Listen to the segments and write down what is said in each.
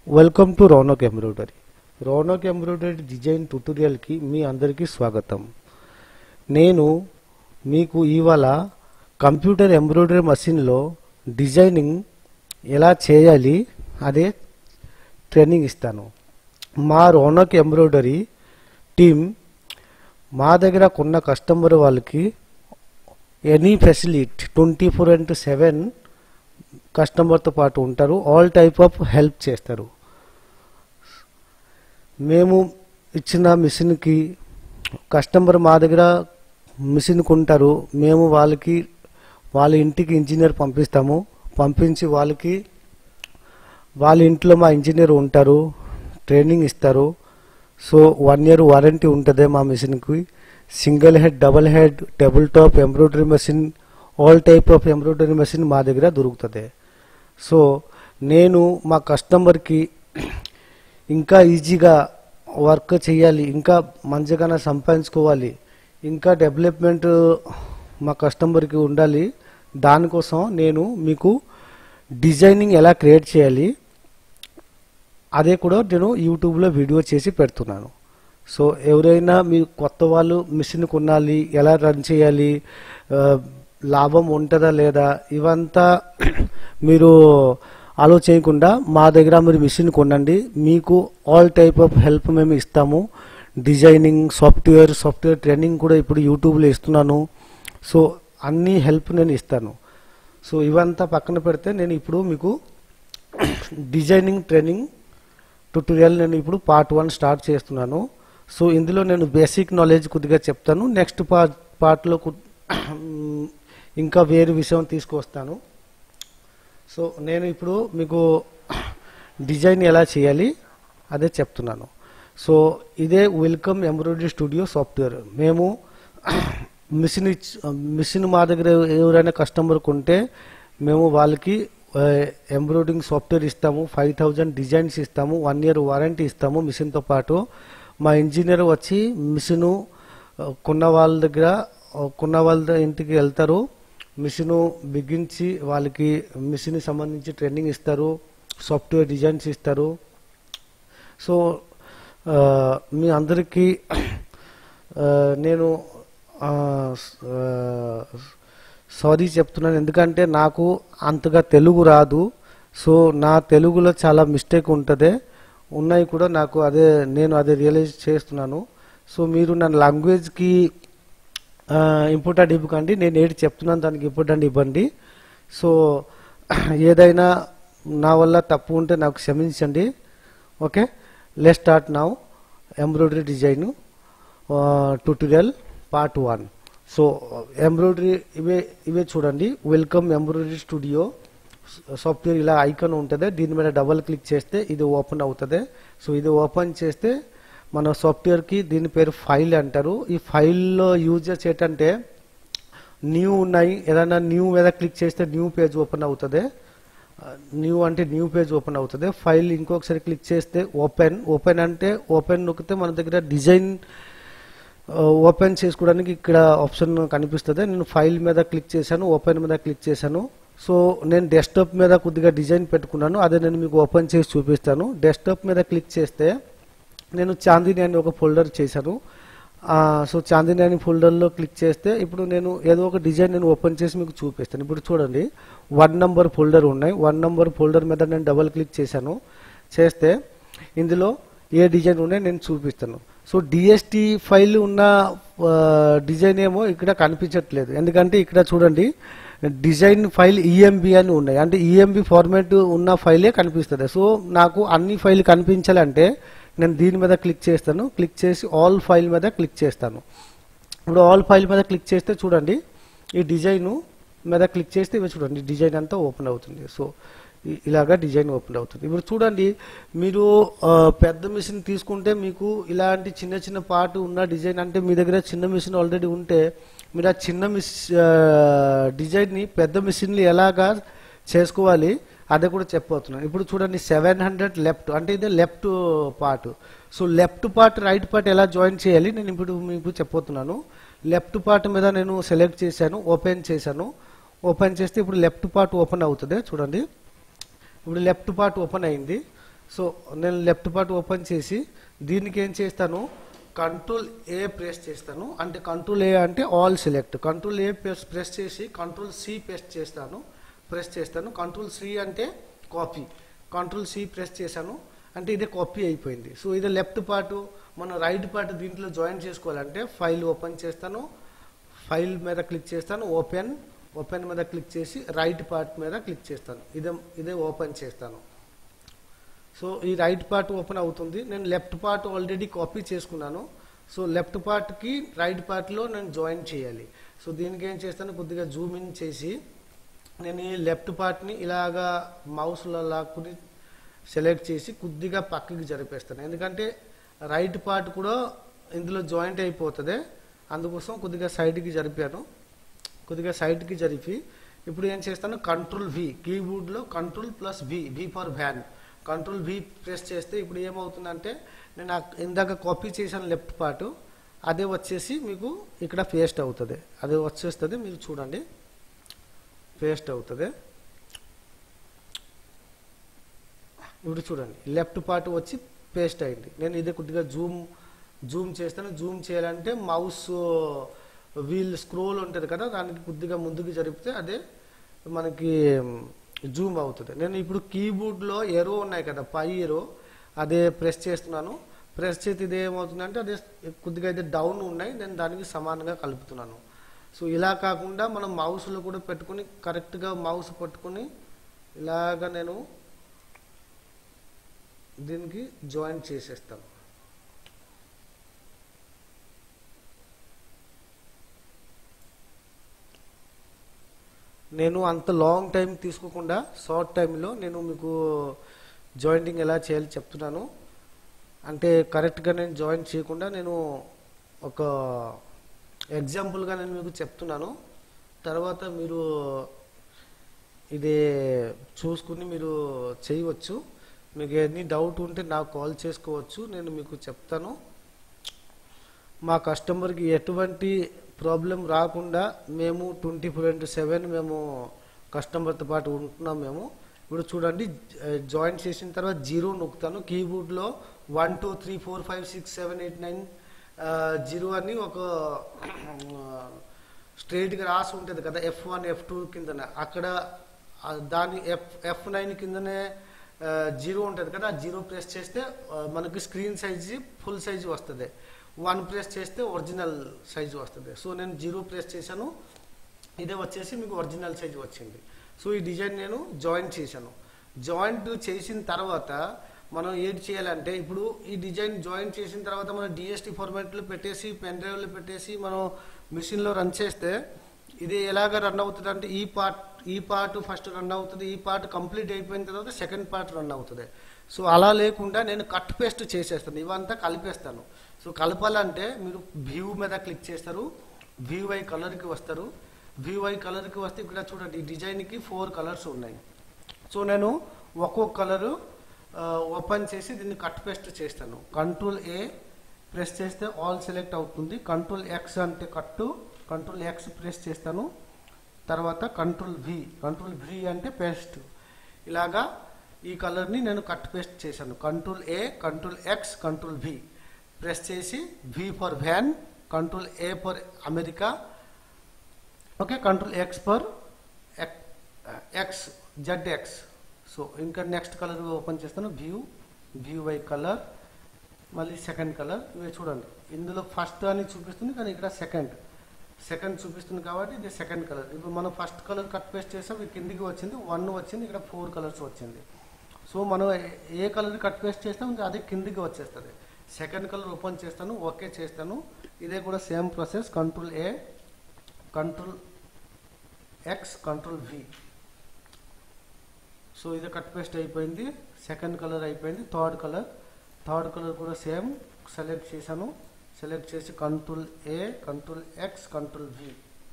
Welcome to Ronak embroidery. Ronak embroidery design ట్యుటోరియల్కి మీ అందరికీ స్వాగతం. నేను మీకు ఇవాళ కంప్యూటర్ ఎంబ్రాయిడరీ మెషిన్లో డిజైనింగ్ ఎలా చేయాలి అదే ట్రైనింగ్ ఇస్తాను. మా రోనక్ ఎంబ్రాయిడరీ టీమ్ మా దగ్గర కొన్న కస్టమర్ వాళ్ళకి ఎనీ ఫెసిలిటీ 24/7 కస్టమర్తో పాటు ఉంటారు. ఆల్ టైప్ ఆఫ్ హెల్ప్ చేస్తారు. మేము ఇచ్చిన మిషన్కి కస్టమర్ మా దగ్గర మిషన్ కొంటారు. మేము వాళ్ళ ఇంటికి ఇంజనీర్ పంపిస్తాము. పంపించి వాళ్ళ ఇంట్లో మా ఇంజనీర్ ఉంటారు, ట్రైనింగ్ ఇస్తారు. సో 1 year వారంటీ ఉంటుంది మా మిషన్కి. Single head, double head, table top embroidery machine, all type of embroidery machine మా దగ్గర దొరుకుతుంది. సో నేను మా కస్టమర్కి ఇంకా ఈజీగా వర్క్ చేయాలి, ఇంకా మంచిగా సంపాదించుకోవాలి, ఇంకా డెవలప్మెంట్ మా కస్టమర్కి ఉండాలి. దానికోసం నేను మీకు డిజైనింగ్ ఎలా క్రియేట్ చేయాలి అదే కూడా నేను యూట్యూబ్లో వీడియో చేసి పెడుతున్నాను. సో ఎవరైనా మీ కొత్త వాళ్ళు మిషన్ కొనాలి, ఎలా రన్ చేయాలి, లాభం ఉంటుందా లేదా, ఇవంతా మీరు ఆలోచించకుండా మా దగ్గర మీరు మిషన్ కొనండి. మీకు ఆల్ టైప్ ఆఫ్ హెల్ప్ మేము ఇస్తాము. డిజైనింగ్, సాఫ్ట్వేర్ ట్రైనింగ్ కూడా ఇప్పుడు యూట్యూబ్లో ఇస్తున్నాను. సో అన్ని హెల్ప్ నేను ఇస్తాను. సో ఇవంతా పక్కన పెడితే నేను ఇప్పుడు మీకు డిజైనింగ్ ట్రైనింగ్ ట్యుటోరియల్ నేను ఇప్పుడు పార్ట్ 1 స్టార్ట్ చేస్తున్నాను. సో ఇందులో నేను బేసిక్ నాలెడ్జ్ కొద్దిగా చెప్తాను. నెక్స్ట్ పార్ట్లో ఇంకా వేరే విషయం తీసుకొస్తాను. సో నేను ఇప్పుడు మీకు డిజైన్ ఎలా చేయాలి అదే చెప్తున్నాను. సో ఇదే వెల్కమ్ ఎంబ్రాయిడరీ స్టూడియో సాఫ్ట్వేర్. మేము మిషన్ మా దగ్గర ఎవరైనా కస్టమర్ కొంటే మేము వాళ్ళకి ఎంబ్రాయిడరింగ్ సాఫ్ట్వేర్ ఇస్తాము. 5000 డిజైన్స్ ఇస్తాము. 1 year వారంటీ ఇస్తాము. మిషన్తో పాటు మా ఇంజనీర్ వచ్చి మిషను కొన్న వాళ్ళ ఇంటికి వెళ్తారు. మిషను బిగించి వాళ్ళకి మిషన్ సంబంధించి ట్రైనింగ్ ఇస్తారు, సాఫ్ట్వేర్ డిజైన్స్ ఇస్తారు. సో మీ అందరికీ నేను సారీ చెప్తున్నాను, ఎందుకంటే నాకు అంతగా తెలుగు రాదు. సో నా తెలుగులో చాలా మిస్టేక్ ఉన్నాయి కూడా. నేను అదే రియలైజ్ చేస్తున్నాను. సో మీరు నా లాంగ్వేజ్కి ఇంపార్టెంట్ ఇవ్వకండి. నేను ఏది చెప్తున్నాను దానికి ఇంపార్టెంట్ ఇవ్వండి. సో ఏదైనా నా వల్ల తప్పు ఉంటే నాకు క్షమించండి. Okay, let's start now embroidery design tutorial part 1. So embroidery ఇవే చూడండి. వెల్కమ్ ఎంబ్రాయిడరీ స్టూడియో సాఫ్ట్వేర్ ఇలా ఐకాన్ ఉంటుంది. దీని మీద డబల్ క్లిక్ చేస్తే ఇది ఓపెన్ అవుతుంది. సో ఇది ఓపెన్ చేస్తే మన సాఫ్ట్వేర్కి దీని పేరు ఫైల్ అంటారు. ఈ ఫైల్లో యూజెస్ ఏంటంటే న్యూ ఉన్నాయి. ఏదైనా న్యూ మీద క్లిక్ చేస్తే న్యూ పేజ్ ఓపెన్ అవుతుంది. న్యూ అంటే న్యూ పేజ్ ఓపెన్ అవుతుంది. ఫైల్ ఇంకొకసారి క్లిక్ చేస్తే ఓపెన్ అంటే ఓపెన్ నొక్కితే మన దగ్గర డిజైన్ ఓపెన్ చేసుకోవడానికి ఇక్కడ ఆప్షన్ కనిపిస్తుంది. నేను ఫైల్ మీద క్లిక్ చేశాను, ఓపెన్ మీద క్లిక్ చేశాను. సో నేను డెస్క్టాప్ మీద కొద్దిగా డిజైన్ పెట్టుకున్నాను, అదే నేను మీకు ఓపెన్ చేసి చూపిస్తాను. డెస్క్టాప్ మీద క్లిక్ చేస్తే నేను చాందిని అని ఒక ఫోల్డర్ చేశాను. సో చాందిని అని ఫోల్డర్లో క్లిక్ చేస్తే ఇప్పుడు నేను ఏదో ఒక డిజైన్ నేను ఓపెన్ చేసి మీకు చూపిస్తాను. ఇప్పుడు చూడండి 1 number ఫోల్డర్ ఉన్నాయి. 1 number ఫోల్డర్ మీద నేను డబల్ క్లిక్ చేస్తే ఇందులో ఏ డిజైన్ ఉన్నాయి నేను చూపిస్తాను. సో డిఎస్టి ఫైల్ ఉన్న డిజైన్ ఏమో ఇక్కడ కనిపించట్లేదు, ఎందుకంటే ఇక్కడ చూడండి డిజైన్ ఫైల్ ఈఎంబి అని ఉన్నాయి, అంటే ఈఎంబి ఫార్మాట్ ఉన్న ఫైలే కనిపిస్తుంది. సో నాకు అన్ని ఫైల్ కనిపించాలంటే నేను దీని మీద క్లిక్ చేస్తాను. క్లిక్ చేసి ఆల్ ఫైల్ మీద క్లిక్ చేస్తాను. ఇప్పుడు ఆల్ ఫైల్ మీద క్లిక్ చేస్తే చూడండి ఈ డిజైన్ మీద క్లిక్ చేస్తే ఇవి చూడండి డిజైన్ అంతా ఓపెన్ అవుతుంది. సో ఇలాగా డిజైన్ ఓపెన్ అవుతుంది. ఇప్పుడు చూడండి మీరు పెద్ద మిషన్ తీసుకుంటే మీకు ఇలాంటి చిన్న పార్ట్ ఉన్న డిజైన్, అంటే మీ దగ్గర చిన్న మిషన్ ఆల్రెడీ ఉంటే మీరు ఆ చిన్న డిజైన్ని పెద్ద మిషన్లు ఎలాగా చేసుకోవాలి అదే కూడా చెప్పబోతున్నాను. ఇప్పుడు చూడండి 700 లెఫ్ట్ అంటే ఇదే left part. So left part right part ఎలా జాయిన్ చేయాలి నేను ఇప్పుడు మీకు చెప్పబోతున్నాను. లెఫ్ట్ పార్ట్ మీద నేను సెలెక్ట్ చేశాను, ఓపెన్ చేశాను. ఓపెన్ చేస్తే ఇప్పుడు లెఫ్ట్ పార్ట్ ఓపెన్ అవుతుంది. చూడండి ఇప్పుడు లెఫ్ట్ పార్ట్ ఓపెన్ అయింది. సో నేను లెఫ్ట్ పార్ట్ ఓపెన్ చేసి దీనికి ఏం చేస్తాను, కంట్రోల్ ఏ ప్రెస్ చేస్తాను. అంటే కంట్రోల్ ఏ అంటే all select. Control A press చేసి కంట్రోల్ సి ప్రెస్ చేస్తాను. కంట్రోల్ సి అంటే కాపీ. కంట్రోల్ సి ప్రెస్ చేశాను అంటే ఇదే కాపీ అయిపోయింది. సో ఇది లెఫ్ట్ పార్ట్. మనం రైట్ పార్ట్ దీంట్లో జాయిన్ చేసుకోవాలంటే ఫైల్ ఓపెన్ చేస్తాను, ఫైల్ మీద క్లిక్ చేస్తాను, ఓపెన్ మీద క్లిక్ చేసి రైట్ పార్ట్ మీద క్లిక్ చేస్తాను. ఇదే ఓపెన్ చేస్తాను. సో ఈ రైట్ పార్ట్ ఓపెన్ అవుతుంది. నేను లెఫ్ట్ పార్ట్ ఆల్రెడీ కాపీ చేసుకున్నాను. సో లెఫ్ట్ పార్ట్కి రైట్ పార్ట్లో నేను జాయిన్ చేయాలి. సో దీనికి ఏం చేస్తాను, కొద్దిగా జూమ్ ఇన్ చేసి నేను ఈ లెఫ్ట్ పార్ట్ని ఇలాగా మౌస్లో లాక్కుని సెలెక్ట్ చేసి కొద్దిగా పక్కకి జరిపేస్తాను. ఎందుకంటే రైట్ పార్ట్ కూడా ఇందులో జాయింట్ అయిపోతుంది. అందుకోసం కొద్దిగా సైడ్కి జరిపాను. కొద్దిగా సైడ్కి జరిపి ఇప్పుడు ఏం చేస్తాను, కంట్రోల్ వి, కీబోర్డ్లో control plus V for van. Control V press చేస్తే ఇప్పుడు ఏమవుతుందంటే నేను ఇందాక కాపీ చేశాను లెఫ్ట్ పార్ట్, అదే వచ్చేసి మీకు ఇక్కడ పేస్ట్ అవుతుంది. అదే వచ్చేస్తుంది, మీరు చూడండి పేస్ట్ అవుతుంది. ఇప్పుడు చూడండి లెఫ్ట్ పార్ట్ వచ్చి పేస్ట్ అయింది. నేను ఇదే కొద్దిగా జూమ్ చేస్తాను. జూమ్ చేయాలంటే మౌస్ వీల్ స్క్రోల్ ఉంటుంది కదా, దానికి కొద్దిగా ముందుకు జరిపితే అదే మనకి జూమ్ అవుతుంది. నేను ఇప్పుడు కీబోర్డ్లో ఎరో ఉన్నాయి కదా, పై ఎరో, అదే ప్రెస్ చేస్తున్నాను. ప్రెస్ చేస్తే ఇది ఏమవుతుందంటే అదే కొద్దిగా అయితే డౌన్ ఉన్నాయి, నేను దానికి సమానంగా కలుపుతున్నాను. సో ఇలా కాకుండా మనం మౌస్లో కూడా పెట్టుకుని కరెక్ట్గా మౌస్ పట్టుకుని ఇలాగా నేను దీనికి జాయిన్ చేసేస్తాను. నేను అంత లాంగ్ టైం తీసుకోకుండా షార్ట్ టైంలో నేను మీకు జాయింటింగ్ ఎలా చేయాలి చెప్తున్నాను. అంటే కరెక్ట్గా నేను జాయిన్ చేయకుండా నేను ఒక ఎగ్జాంపుల్గా నేను మీకు చెప్తున్నాను. తర్వాత మీరు ఇదే చూసుకుని మీరు చేయవచ్చు. మీకు ఎన్ని డౌట్ ఉంటే నాకు కాల్ చేసుకోవచ్చు, నేను మీకు చెప్తాను. మా కస్టమర్కి ఎటువంటి ప్రాబ్లం రాకుండా మేము 24/7 మేము కస్టమర్తో పాటు ఉంటున్నాం. మేము ఇప్పుడు చూడండి జాయిన్ చేసిన తర్వాత 0 నొక్కుతాను. కీబోర్డ్లో 1 2 3 4 5 6 7 8 9 0 అని ఒక స్ట్రైట్గా రాసి ఉంటుంది కదా, F1 F2 కిందనే, అక్కడ దాని F9 కిందనే 0 ఉంటుంది కదా, ఆ 0 ప్రెస్ చేస్తే మనకి స్క్రీన్ సైజు ఫుల్ సైజు వస్తుంది. 1 ప్రెస్ చేస్తే ఒరిజినల్ సైజు వస్తుంది. సో నేను 0 ప్రెస్ చేశాను, ఇదే వచ్చేసి మీకు ఒరిజినల్ సైజు వచ్చింది. సో ఈ డిజైన్ నేను జాయిన్ చేశాను. జాయింట్ చేసిన తర్వాత మనం ఏది చేయాలంటే ఇప్పుడు ఈ డిజైన్ జాయిన్ చేసిన తర్వాత మనం డిఎస్టీ ఫార్మాట్లో పెట్టేసి పెన్ డ్రైవ్లో పెట్టేసి మనం మిషన్లో రన్ చేస్తే ఇది ఎలాగ రన్ అవుతుంది అంటే ఈ పార్ట్ ఫస్ట్ రన్ అవుతుంది, ఈ పార్ట్ కంప్లీట్ అయిపోయిన తర్వాత సెకండ్ పార్ట్ రన్ అవుతుంది. సో అలా లేకుండా నేను కట్ పేస్ట్ చేసేస్తాను, ఇవంతా కలిపేస్తాను. సో కలపాలంటే మీరు వ్యూ మీద క్లిక్ చేస్తారు, VY కలర్కి వస్తారు. VY కలర్కి వస్తే ఇక్కడ చూడండి ఈ డిజైన్కి 4 కలర్స్ ఉన్నాయి. సో నేను ఒక్కొక్క కలరు ఓపెన్ చేసి దీన్ని కట్ పేస్ట్ చేస్తాను. కంట్రోల్ A ప్రెస్ చేస్తే ఆల్ సెలెక్ట్ అవుతుంది. కంట్రోల్ X అంటే కట్టు, కంట్రోల్ X ప్రెస్ చేస్తాను. తర్వాత కంట్రోల్ V అంటే పేస్ట్. ఇలాగా ఈ కలర్ని నేను కట్ పేస్ట్ చేశాను. Control A, control X, control V press చేసి V for van, control A for America, okay, control X for ZX. So ఇంకా నెక్స్ట్ కలర్ ఓపెన్ చేస్తాను, VY కలర్, మళ్ళీ సెకండ్ కలర్. ఇవి చూడండి ఇందులో ఫస్ట్ అని చూపిస్తుంది కానీ ఇక్కడ సెకండ్ చూపిస్తుంది కాబట్టి ఇది సెకండ్ కలర్. ఇప్పుడు మనం ఫస్ట్ కలర్ కట్ పేస్ట్ చేసాం, ఇది కిందికి వచ్చింది 1 వచ్చింది, ఇక్కడ 4 కలర్స్ వచ్చింది. సో మనం ఏ కలర్ కట్ పేస్ట్ చేస్తాం అదే కిందికి వచ్చేస్తుంది. సెకండ్ కలర్ ఓపెన్ చేస్తాను, ఓకే చేస్తాను. ఇదే కూడా same process, control A, control X, control V. So ఇది కట్ పేస్ట్ అయిపోయింది. సెకండ్ కలర్ అయిపోయింది. థర్డ్ కలర్ కూడా సేమ్ సెలెక్ట్ చేశాను. సెలెక్ట్ చేసి control A, control X, control V.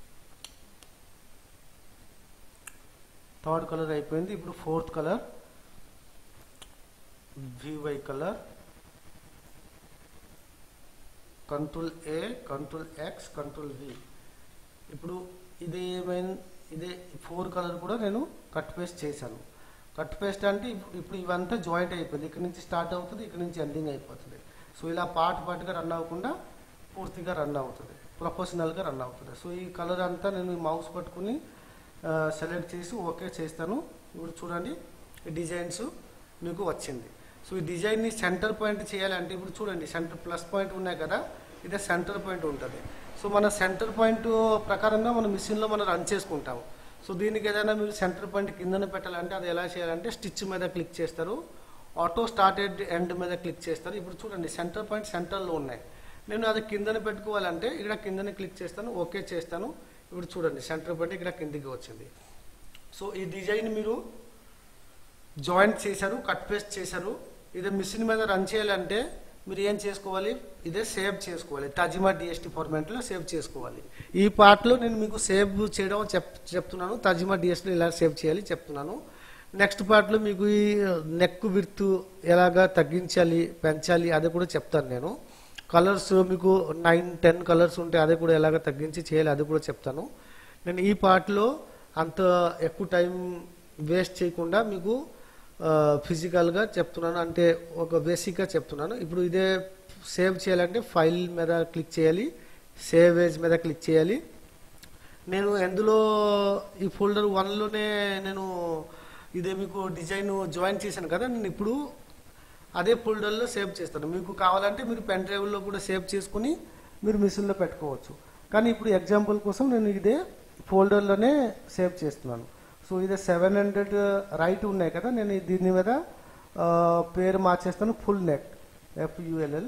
Third colour అయిపోయింది. ఇప్పుడు fourth colour VY colour, control A, control X, control V. ఇప్పుడు ఇదే 4 కలర్ కూడా నేను కట్ పేస్ట్ చేశాను. కట్ పేస్ట్ అంటే ఇప్పుడు ఇవంతా జాయింట్ అయిపోయింది, ఇక్కడ నుంచి స్టార్ట్ అవుతుంది, ఇక్కడ నుంచి ఎండింగ్ అయిపోతుంది. సో ఇలా పార్ట్గా రన్ అవ్వకుండా పూర్తిగా రన్ అవుతుంది, ప్రొఫెషనల్గా రన్ అవుతుంది. సో ఈ కలర్ అంతా నేను మౌస్ పట్టుకుని సెలెక్ట్ చేసి ఓకే చేస్తాను. ఇప్పుడు చూడండి ఈ డిజైన్స్ మీకు వచ్చింది. సో ఈ డిజైన్ని సెంటర్ పాయింట్ చేయాలంటే ఇప్పుడు చూడండి సెంటర్ ప్లస్ పాయింట్ ఉన్నాయి కదా, ఇదే సెంటర్ పాయింట్ ఉంటుంది. సో మన సెంటర్ పాయింట్ ప్రకారంగా మన మిషన్లో మనం రన్ చేసుకుంటాము. సో దీనికి ఏదైనా మీరు సెంటర్ పాయింట్ కిందనే పెట్టాలంటే అది ఎలా చేయాలంటే స్టిచ్ మీద క్లిక్ చేస్తారు, ఆటో స్టార్టెడ్ ఎండ్ మీద క్లిక్ చేస్తారు. ఇప్పుడు చూడండి సెంటర్ పాయింట్ సెంటర్లో ఉన్నాయి, నేను అది కిందనే పెట్టుకోవాలంటే ఇక్కడ కిందనే క్లిక్ చేస్తాను, ఓకే చేస్తాను. ఇప్పుడు చూడండి సెంటర్ పాయింట్ ఇక్కడ కిందికి వచ్చింది. సో ఈ డిజైన్ మీరు జాయింట్ చేశారు, కట్ పేస్ట్ చేశారు. ఇదే మిషన్ మీద రన్ చేయాలంటే మీరు ఏం చేసుకోవాలి, ఇదే సేవ్ చేసుకోవాలి, తజిమా డిఎస్టీ ఫార్మాట్లో సేవ్ చేసుకోవాలి. ఈ పార్ట్లో నేను మీకు సేవ్ చేయడం చెప్తున్నాను, తజిమా డిఎస్టీలో ఇలా సేవ్ చేయాలి చెప్తున్నాను. నెక్స్ట్ పార్ట్లో మీకు ఈ నెక్ విడ్త్ ఎలాగా తగ్గించాలి పెంచాలి అది కూడా చెప్తాను నేను. కలర్స్ మీకు 9-10 కలర్స్ ఉంటే అది కూడా ఎలాగ తగ్గించి చేయాలి అది కూడా చెప్తాను. నేను ఈ పార్ట్లో అంత ఎక్కువ టైం వేస్ట్ చేయకుండా మీకు ఫిజికల్గా చెప్తున్నాను, అంటే ఒక బేసిక్గా చెప్తున్నాను. ఇప్పుడు ఇదే సేవ్ చేయాలంటే ఫైల్ మీద క్లిక్ చేయాలి, సేవ్ ఏజ్ మీద క్లిక్ చేయాలి. నేను ఎందులో ఈ ఫోల్డర్ 1లోనే నేను ఇదే మీకు డిజైన్ జాయిన్ చేశాను కదా, నేను ఇప్పుడు అదే ఫోల్డర్లో సేవ్ చేస్తాను. మీకు కావాలంటే మీరు పెన్ డ్రైవ్లో కూడా సేవ్ చేసుకుని మీరు మిషన్లో పెట్టుకోవచ్చు. కానీ ఇప్పుడు ఎగ్జాంపుల్ కోసం నేను ఇదే ఫోల్డర్లోనే సేవ్ చేస్తున్నాను. సో ఇదే 700 రైట్ ఉన్నాయి కదా, నేను దీని మీద పేరు మార్చేస్తాను, full neck, FULL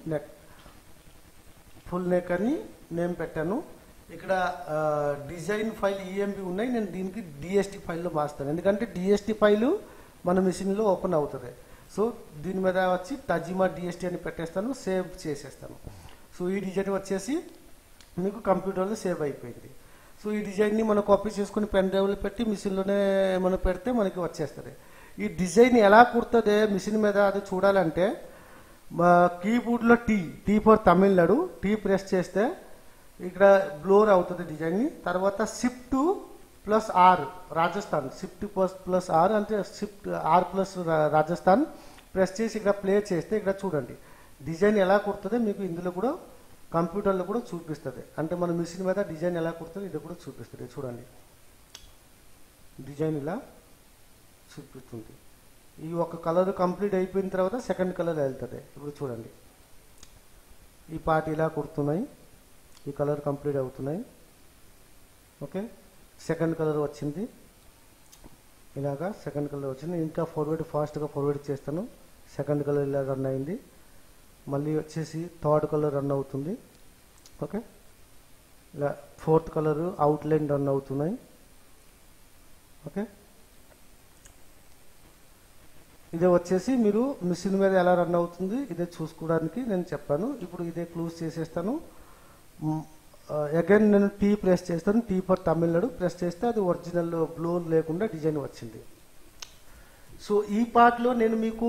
full neck అని నేమ్ పెట్టాను. ఇక్కడ డిజైన్ ఫైల్ EMB ఉన్నాయి, నేను దీనికి DST ఫైల్లో మార్స్తాను, ఎందుకంటే DST ఫైలు మన మిషన్లో ఓపెన్ అవుతుంది. సో దీని మీద వచ్చి తజిమా DST అని పెట్టేస్తాను, సేవ్ చేసేస్తాను. సో ఈ డిజైన్ వచ్చేసి మీకు కంప్యూటర్లో సేవ్ అయిపోయింది. సో ఈ డిజైన్ని మనం కాపీ చేసుకుని పెన్ డ్రైవ్లో పెట్టి మిషన్లోనే మనం పెడితే మనకి వచ్చేస్తుంది. ఈ డిజైన్ ఎలా కుడుతుంది మిషన్ మీద అది చూడాలంటే కీబోర్డ్లో T for Tamil Nadu T press చేస్తే ఇక్కడ బ్లోర్ అవుతుంది డిజైన్ని. తర్వాత shift plus R Rajasthan, shift plus R అంటే shift R plus Rajasthan press చేసి ఇక్కడ ప్లే చేస్తే ఇక్కడ చూడండి డిజైన్ ఎలా కుడుతుందో మీకు ఇందులో కూడా కంప్యూటర్లో కూడా చూపిస్తుంది. అంటే మన మిషన్ మీద డిజైన్ ఎలా కుడుతుంది ఇది కూడా చూపిస్తుంది. చూడండి డిజైన్ ఇలా చూపిస్తుంది. ఈ ఒక కలర్ కంప్లీట్ అయిపోయిన తర్వాత సెకండ్ కలర్ వెళ్తుంది. ఇప్పుడు చూడండి ఈ పార్ట్ ఇలా కుడుతున్నాయి, ఈ కలర్ కంప్లీట్ అవుతున్నాయి. ఓకే, సెకండ్ కలర్ వచ్చింది, ఇలాగా సెకండ్ కలర్ వచ్చింది. ఇంకా ఫాస్ట్గా ఫార్వర్డ్ చేస్తాను. సెకండ్ కలర్ ఇలా రన్ అయింది, మళ్ళీ వచ్చేసి థర్డ్ కలర్ రన్ అవుతుంది. ఓకే, ఇలా ఫోర్త్ కలర్ అవుట్లైన్ రన్ అవుతున్నాయి. ఓకే, ఇదే వచ్చేసి మీరు మిషన్ మీద ఎలా రన్ అవుతుంది ఇదే చూసుకోవడానికి నేను చెప్పాను. ఇప్పుడు ఇదే క్లోజ్ చేసేస్తాను. అగైన్ నేను టీ ప్రెస్ చేస్తాను, టీ ఫర్ తమిళనాడు ప్రెస్ చేస్తే అది ఒరిజినల్ బ్లోర్ లేకుండా డిజైన్ వచ్చింది. సో ఈ పార్ట్లో నేను మీకు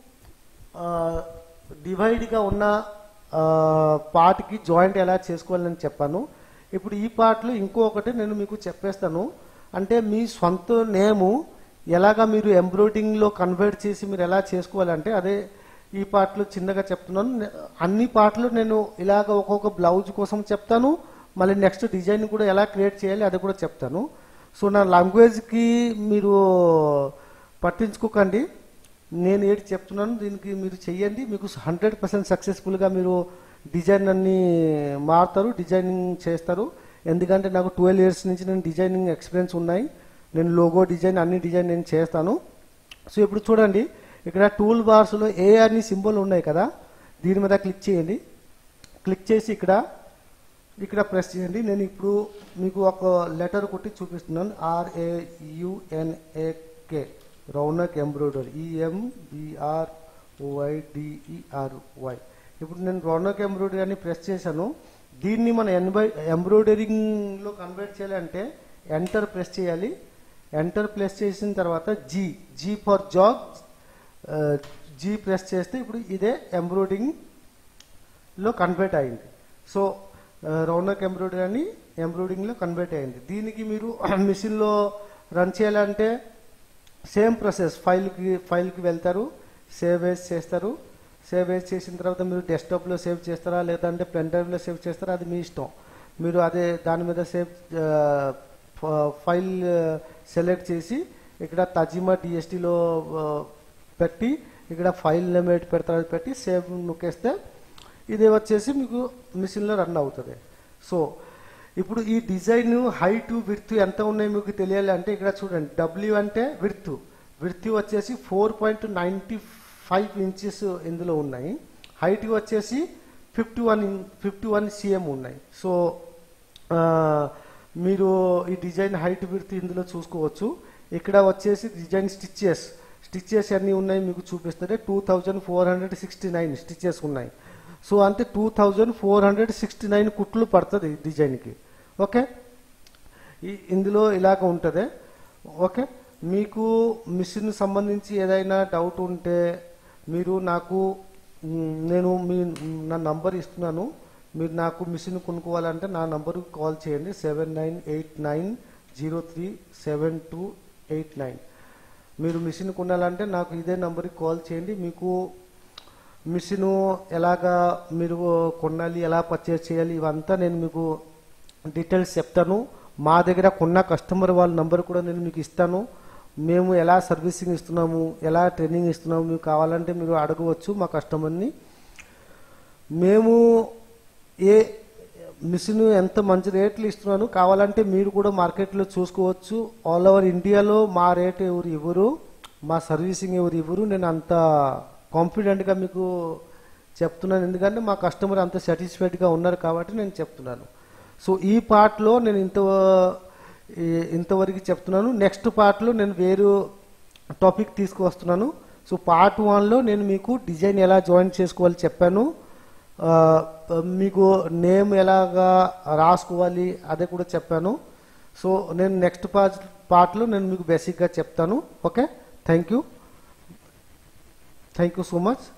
డివైడ్గా ఉన్న పార్ట్కి జాయింట్ ఎలా చేసుకోవాలని చెప్పాను. ఇప్పుడు ఈ పార్ట్లో ఇంకొకటి నేను మీకు చెప్పేస్తాను, అంటే మీ సొంత నేము ఎలాగా మీరు ఎంబ్రాయిడింగ్లో కన్వర్ట్ చేసి మీరు ఎలా చేసుకోవాలంటే అదే ఈ పార్ట్లో చిన్నగా చెప్తున్నాను. అన్ని పార్ట్లో నేను ఇలాగ ఒక్కొక్క బ్లౌజ్ కోసం చెప్తాను, మళ్ళీ నెక్స్ట్ డిజైన్ కూడా ఎలా క్రియేట్ చేయాలి అది కూడా చెప్తాను. సో నా లాంగ్వేజ్కి మీరు పట్టించుకోకండి, నేను ఏంటి చెప్తున్నాను దీనికి మీరు చెయ్యండి, మీకు 100% సక్సెస్ఫుల్గా మీరు డిజైన్ అన్ని మారుతారు, డిజైనింగ్ చేస్తారు. ఎందుకంటే నాకు 12 years నుంచి నేను డిజైనింగ్ ఎక్స్పీరియన్స్ ఉన్నాయి, నేను లోగో డిజైన్ అన్ని డిజైన్ నేను చేస్తాను. సో ఇప్పుడు చూడండి ఇక్కడ టూల్ బార్స్లో ఏ అని సింబల్ ఉన్నాయి కదా, దీని మీద క్లిక్ చేయండి. క్లిక్ చేసి ఇక్కడ ప్రెస్ చేయండి. నేను ఇప్పుడు మీకు ఒక లెటర్ కొట్టి చూపిస్తున్నాను, RAUNAK రౌనక్ ఎంబ్రాయిడరీ, EMBROIDERY. ఇప్పుడు నేను రౌనక్ ఎంబ్రాయిడరీ అని ప్రెస్ చేశాను. దీన్ని మన ఎంబ్రాయిడరింగ్లో కన్వర్ట్ చేయాలంటే ఎంటర్ ప్రెస్ చేయాలి. ఎంటర్ ప్రెస్ చేసిన తర్వాత G for job G press చేస్తే ఇప్పుడు ఇదే ఎంబ్రాయిడరింగ్లో కన్వర్ట్ అయింది. సో రౌనక్ ఎంబ్రాయిడరీ అని ఎంబ్రాయిడరింగ్లో కన్వర్ట్ అయింది. దీనికి మీరు మిషన్లో రన్ చేయాలంటే సేమ్ ప్రాసెస్ ఫైల్కి వెళ్తారు, సేవ్ ఏజ్ చేస్తారు. సేవ్ ఏజ్ చేసిన తర్వాత మీరు డెస్క్టాప్లో సేవ్ చేస్తారా లేదంటే పెన్ డ్రైవ్లో సేవ్ చేస్తారా, అది మీ ఇష్టం. మీరు అదే దాని మీద సేవ్ ఫైల్ సెలెక్ట్ చేసి ఇక్కడ తజిమా డిఎస్టీలో పెట్టి ఇక్కడ ఫైల్ నేమ్ ఏంటి పెడతారు, అది పెట్టి సేవ్ నొక్కేస్తే ఇది వచ్చేసి మీకు మిషన్లో రన్ అవుతుంది. సో ఇప్పుడు ఈ డిజైన్ హైట్ విడ్త్ ఎంత ఉన్నాయి మీకు తెలియాలి అంటే ఇక్కడ చూడండి, డబ్ల్యూ అంటే విడ్త్ వచ్చేసి 4.95 ఇంచెస్ ఇందులో ఉన్నాయి. హైట్ వచ్చేసి 51 cm ఉన్నాయి. సో మీరు ఈ డిజైన్ హైట్ విడ్త్ ఇందులో చూసుకోవచ్చు. ఇక్కడ వచ్చేసి డిజైన్ స్టిచ్చెస్ అన్నీ ఉన్నాయి మీకు చూపిస్తుంటే 2469 స్టిచ్చెస్ ఉన్నాయి. సో అంటే 2469 కుట్లు పడుతుంది ఈ డిజైన్కి. ఓకే, ఇందులో ఇలాగ ఉంటుంది. ఓకే, మీకు మిషన్ సంబంధించి ఏదైనా డౌట్ ఉంటే మీరు నాకు నా నంబర్ ఇస్తున్నాను. మీరు నాకు మిషన్ కొనుక్కోవాలంటే నా నంబర్కి కాల్ చేయండి 7989037289. మీరు మిషన్ కొనాలంటే నాకు ఇదే నంబర్కి కాల్ చేయండి. మీకు మిషను ఎలాగా మీరు కొనాలి, ఎలా పర్చేస్ చేయాలి, ఇవంతా నేను మీకు డీటెయిల్స్ చెప్తాను. మా దగ్గర కొన్న కస్టమర్ వాళ్ళ నంబర్ కూడా నేను మీకు ఇస్తాను. మేము ఎలా సర్వీసింగ్ ఇస్తున్నాము, ఎలా ట్రైనింగ్ ఇస్తున్నాము, మీకు కావాలంటే మీరు అడగవచ్చు మా కస్టమర్ని. మేము ఏ మిషన్ ఎంత మంచి రేట్లు ఇస్తున్నాను, కావాలంటే మీరు కూడా మార్కెట్లో చూసుకోవచ్చు. ఆల్ ఓవర్ ఇండియాలో మా రేట్ ఎవరు ఇవ్వరు, మా సర్వీసింగ్ ఎవరు ఇవ్వరు. నేను అంత కాన్ఫిడెంట్గా మీకు చెప్తున్నాను, ఎందుకంటే మా కస్టమర్ అంత సాటిస్ఫైడ్గా ఉన్నారు కాబట్టి నేను చెప్తున్నాను. సో ఈ పార్ట్లో నేను ఇంతవరకు చెప్తున్నాను. నెక్స్ట్ పార్ట్లో నేను వేరే టాపిక్ తీసుకువస్తున్నాను. సో పార్ట్ 1లో నేను మీకు డిజైన్ ఎలా జాయిన్ చేసుకోవాలి చెప్పాను, మీకు నేమ్ ఎలాగా రాసుకోవాలి అదే కూడా చెప్పాను. సో నేను నెక్స్ట్ పార్ట్లో నేను మీకు బేసిక్గా చెప్తాను. Okay, thank you so much.